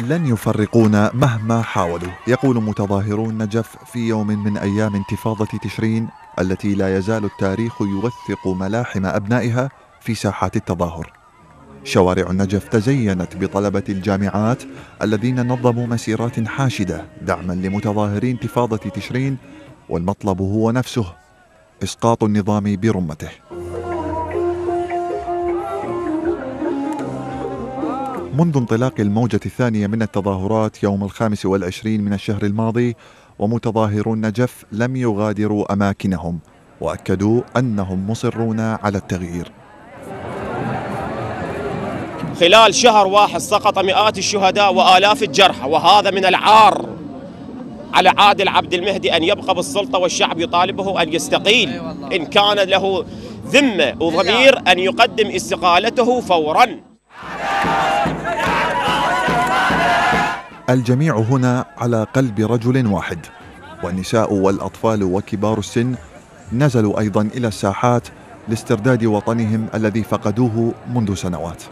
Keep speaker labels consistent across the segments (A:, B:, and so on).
A: لن يفرقونا مهما حاولوا، يقول متظاهرو النجف في يوم من أيام انتفاضة تشرين التي لا يزال التاريخ يوثق ملاحم أبنائها في ساحات التظاهر. شوارع النجف تزينت بطلبة الجامعات الذين نظموا مسيرات حاشدة دعما لمتظاهري انتفاضة تشرين، والمطلب هو نفسه: إسقاط النظام برمته. منذ انطلاق الموجة الثانية من التظاهرات يوم 25 من الشهر الماضي، ومتظاهرو النجف لم يغادروا أماكنهم، وأكدوا أنهم مصرون على التغيير.
B: خلال شهر واحد سقط مئات الشهداء وآلاف الجرحى، وهذا من العار على عادل عبد المهدي أن يبقى بالسلطة، والشعب يطالبه أن يستقيل إن كان له ذمة وضمير، أن يقدم استقالته فوراً.
A: الجميع هنا على قلب رجل واحد، والنساء والأطفال وكبار السن نزلوا أيضا إلى الساحات لاسترداد وطنهم الذي فقدوه منذ سنوات.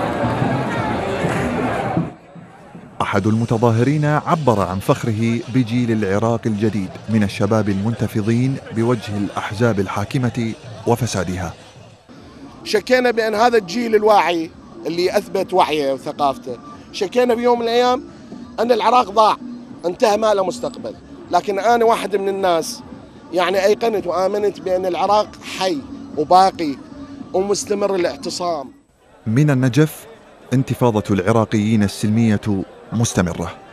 A: أحد المتظاهرين عبر عن فخره بجيل العراق الجديد من الشباب المنتفضين بوجه الأحزاب الحاكمة وفسادها.
C: شكينا بأن هذا الجيل الواعي اللي أثبت وعيه وثقافته، شكينا بيوم من الأيام أن العراق ضاع، انتهى ما له مستقبل. لكن أنا واحد من الناس يعني أيقنت وآمنت بأن العراق حي وباقي ومستمر الاعتصام.
A: من النجف انتفاضة العراقيين السلمية مستمرة.